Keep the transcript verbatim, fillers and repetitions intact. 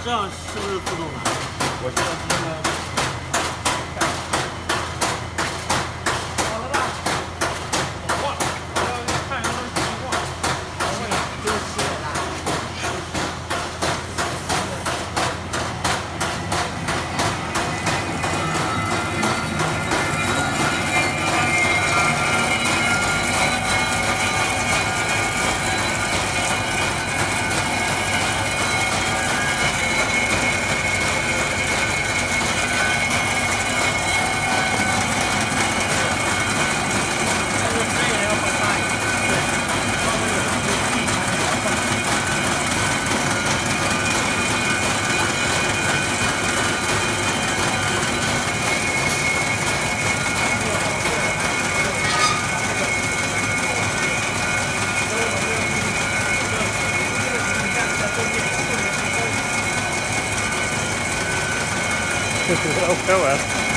这样是不是自动的？ 我现在是那个。好了吧？忘了，我要看一下那情况。 就是啦。 开玩笑。